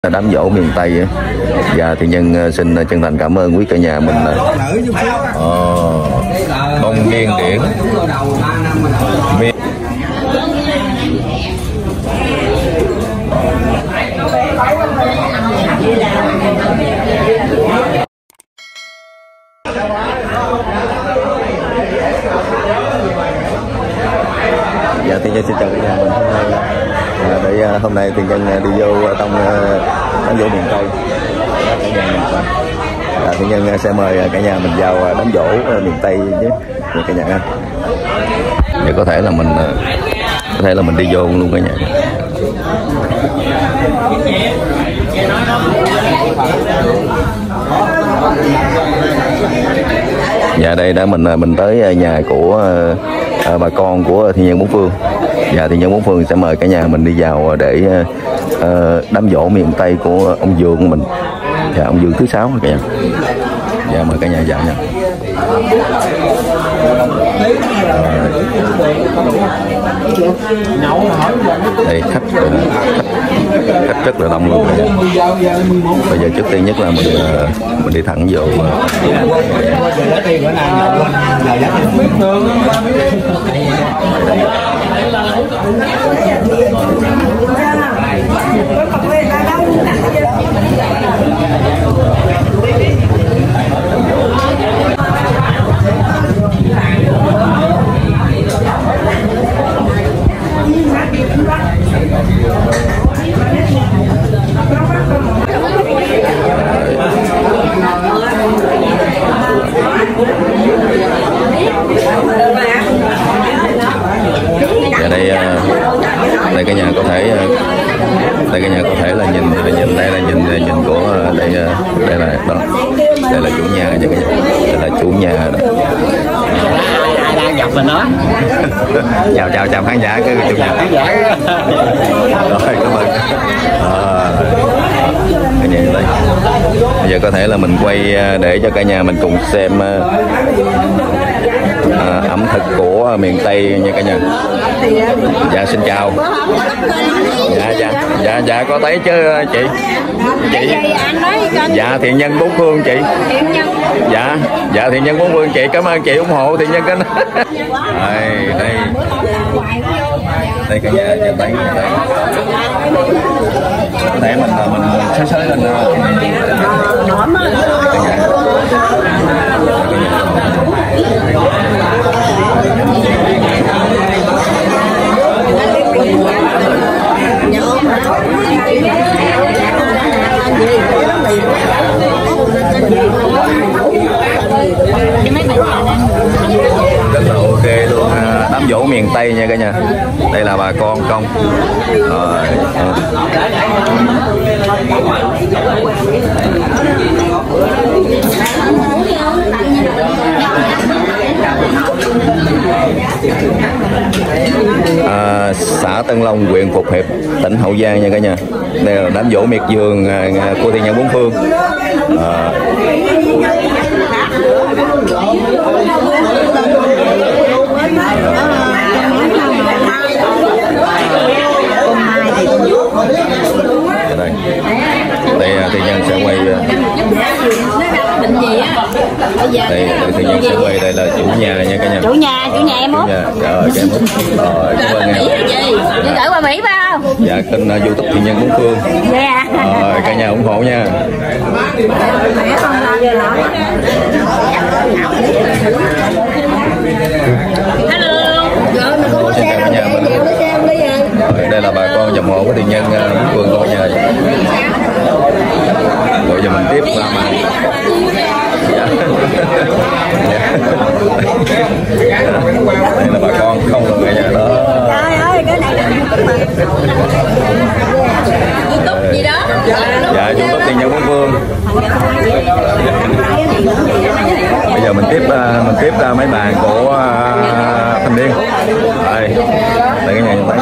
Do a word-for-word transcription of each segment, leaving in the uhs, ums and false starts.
Đám giỗ miền Tây ấy. Dạ thì nhân xin chân thành cảm ơn quý cả nhà mình. Ờ, bông nghiêng điển miền Dạ thì nhân xin chào cả nhà mình. À, để uh, hôm nay thì nhân đi vô uh, trong uh, đám giỗ miền Tây. À, thì nhân uh, sẽ mời uh, cả nhà mình vào uh, đám giỗ uh, miền Tây nhé cả nhà ha. Để có thể là mình uh, có thể là mình đi vô luôn cả nhà. Dạ đây đã mình mình tới nhà của uh, bà con của Thiên Nhân Bốn Phương. Dạ thì Nhân Bốn Phương sẽ mời cả nhà mình đi vào để uh, đám giỗ miền Tây của ông Dương của mình. Dạ ông Dương thứ sáu cả nhà. Dạ mời cả nhà vào nha. Đây khách, khách khách rất là đông luôn. Bây giờ trước tiên nhất là mình mình đi thẳng vô. Dạ đây đây cả nhà có thể đây cả nhà có thể là nhìn nhìn đây là nhìn nhìn của đây đây là đó đây là chủ nhà nha cả nhà, đây là chủ nhà đó. Đang gặp mình đó. chào chào chào khán giả cái chủ nhà. Rồi cảm ơn. À, cả nhà đây. Bây giờ có thể là mình quay để cho cả nhà mình cùng xem à, ẩm thực của miền Tây nha cả nhà. Dạ xin chào. Dạ dạ dạ dạ có thấy chứ chị. Chị. Dạ Thiện Nhân Bốn Phương chị. Dạ dạ Thiện Nhân Bốn Phương chị, cảm ơn chị ủng hộ Thiện Nhân kênh. Đây đây. Đây cả nhà nhìn thấy đây. Có thể mình mình xới xới lên. Rất là ok luôn, đám giỗ miền Tây nha cả nhà. Đây là bà con công. Rồi. À, xã Tân Long, huyện Phục Hiệp, tỉnh Hậu Giang nha cả nhà. Đây là đám giỗ miệt vườn của Thiên Nhân Bốn Phương. À, đây đây Thiên Nhân sẽ quay đây đây Thiên Nhân sẽ quay đây là chủ nhà nha cả nhà. Chủ nhà chủ nhà em út. Rồi cái em út. Rồi cảm ơn em. Chị gửi qua Mỹ phải không? Dạ kênh YouTube Thiên Nhân Bốn Phương. Dạ. Rồi cả nhà ủng hộ nha. Hello. Hello, xin chào cả nhà mình. Rồi, đây là bà con dòng hộ của Thiên Nhân Bốn Phương của nhà. Rồi giờ mình tiếp qua màn. Đây là bà con không được cả nhà đó. Trời ơi cái này là YouTube gì đó. Dạ YouTube Thiên Nhân Bốn Phương. Bây giờ mình tiếp mình tiếp ra mấy bàn của thanh niên. Đây đây cái nhà nhìn thấy.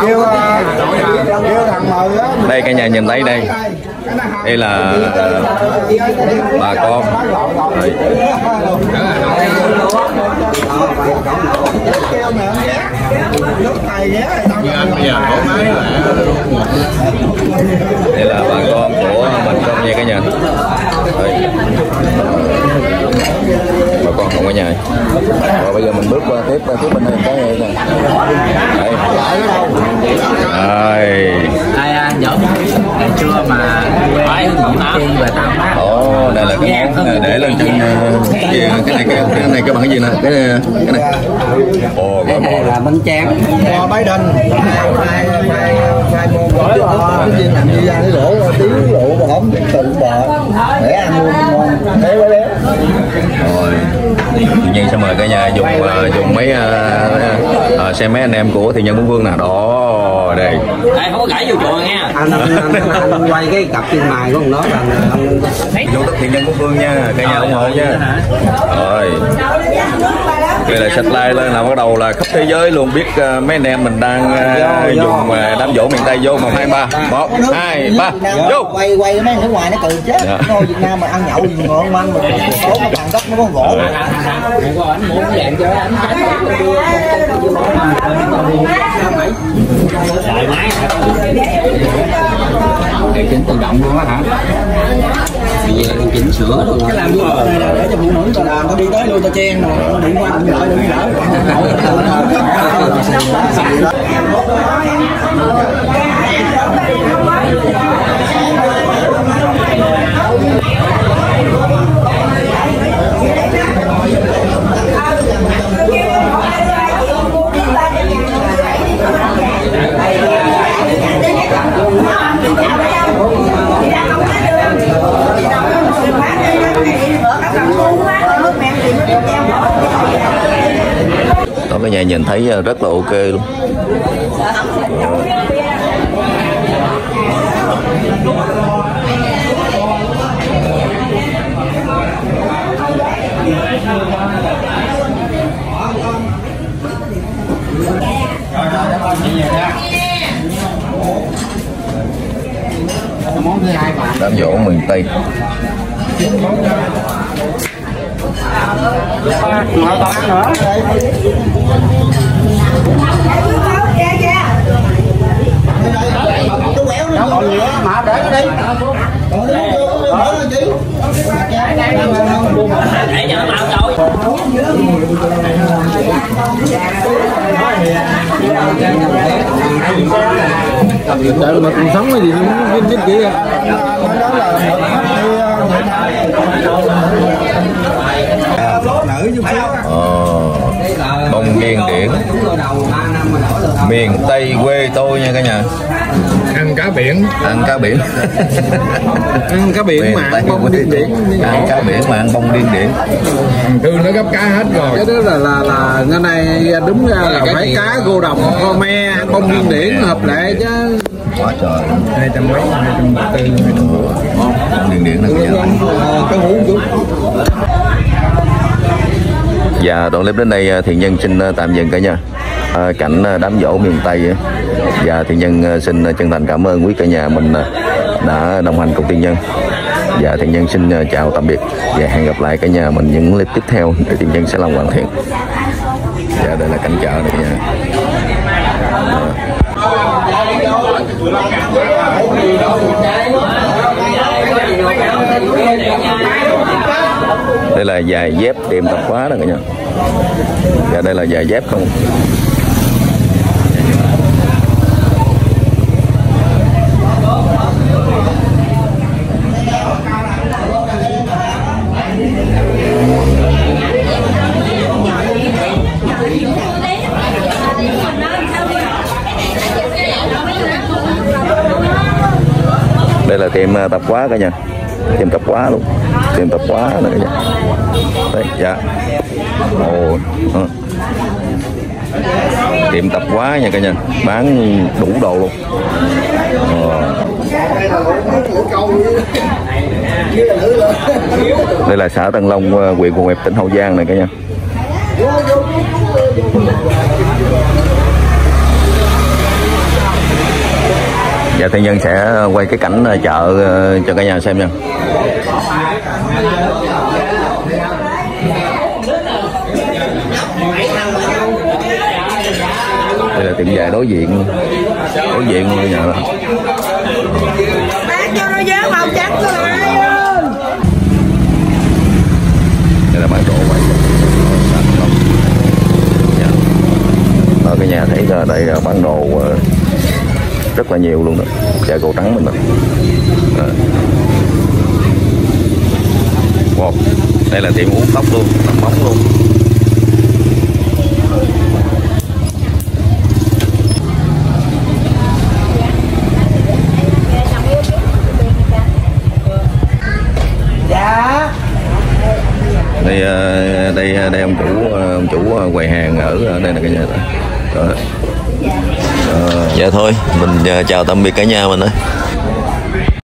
Đây cả nhà nhìn thấy đây. Đây là bà con. Đây. Đây là bà con của mình không nha cả nhà. Đây. Bà con không ở nhà. Rồi bây giờ mình bước qua tiếp tiếp bên đây cái này nè. Đây. Đây. Ai ăn dở ngày trưa mà quay chi và tao. Ồ, đây là cái món để lên trên cái cái này cái, cái này các bạn cái gì nè, cái này, cái này. Ồ, gọi bò là bánh tráng. Bò bái đinh. Hai hai hai môn bò cái gì làm gì ra cái lỗ tí lỗ bò hổm tự bò để ăn luôn ngon. Thế quá đấy. Rồi. Tự nhiên sẽ mời cả nhà dùng uh, dùng mấy uh, uh, xem mấy anh em của Thiện Nhân Bốn Phương nè. Đó, đây. Đây không có gãy vô chùa nha. Anh, anh, anh, anh, anh quay cái cặp chân mày của ông đó là anh vô tức Thiện Nhân Bốn Phương nha, cả nhà ủng hộ nha. Rồi. Đây là sách like lên là bắt đầu là khắp thế giới luôn biết uh, mấy anh em mình đang uh, dùng uh, đám dỗ miền Tây vô. Một hai ba, một hai ba, vô. Quay quay mấy người ngoài nó cười chết. Ngồi Việt Nam mà ăn nhậu gì ngon ăn mà số nó bằng đất nó có gỗ. Cái chỉnh tự động luôn á hả? Bây giờ đang chỉnh sửa rồi. Cái làm như này là để cho phụ nữ tao làm, tao đi tới luôn tao chen mà đừng qua đừng đợi đừng đỡ. Đó, cả nhà nhìn thấy rất là ok luôn. Món thứ hai mà Đám dỗ miền Tây. ngồi còn ăn nữa. Nó còn gì á mà để nó đi. Để cho nó mau rồi. Trời mà còn sống cái gì nó chết kìa. Ờ, bông điên điển miền Tây quê tôi nha cả nhà. Ăn cá biển, Ăn cá biển. ăn cá biển mà ăn bông điên điển. Ăn cá biển mà ăn bông điên điển. Thư nó gấp cá hết rồi. Cái đó là là là ngày nay đúng ra là phải cá gô đồng, kho me, bông điên điển hợp lệ chứ. Quá trời. Hai trăm mấy, hai trăm tư, hai trăm bốn. Bông điên điển nè cả nhà. Cái hũ chút. Và đoạn clip đến đây Thiện Nhân xin tạm dừng cả nhà. À, cảnh đám dỗ miền Tây. Và Thiện Nhân xin chân thành cảm ơn quý cả nhà mình đã đồng hành cùng Thiện Nhân. Và Thiện Nhân xin chào tạm biệt và hẹn gặp lại cả nhà mình những clip tiếp theo để Thiện Nhân sẽ làm hoàn thiện. Và đây là cảnh chợ này cả nhà. Đây là giày dép tiệm tạp hóa đó cả nhà. Và đây là giày dép không. Đây là tiệm tạp hóa cả nhà. Tiệm tạp hóa luôn. Tiệm tạp hóa này cả nhà. Đấy, dạ. Ồ, à. Tiệm tạp hóa nha cả nhà, bán đủ đồ luôn. À. Đây là xã Tân Long, huyện Phù Hiệp, tỉnh Hậu Giang này cả nhà. Dạ, Thiện Nhân sẽ quay cái cảnh chợ cho cả nhà xem nha. về đối diện đối diện ngôi nhà đó. Bán cho nó giá màu trắng rồi. Đây là bản đồ vậy. Ở cái nhà thấy ra đây bản đồ rất là nhiều luôn đó, chợ Cầu Trắng mình đó. À. Wow. Đây là tiệm uống tóc luôn, tóc bóng luôn. Dạ. Đây đây đây ông chủ ông chủ quầy hàng ở đây là cái nhà đó. Đó. À, dạ thôi mình chào tạm biệt cả nhà mình ơi.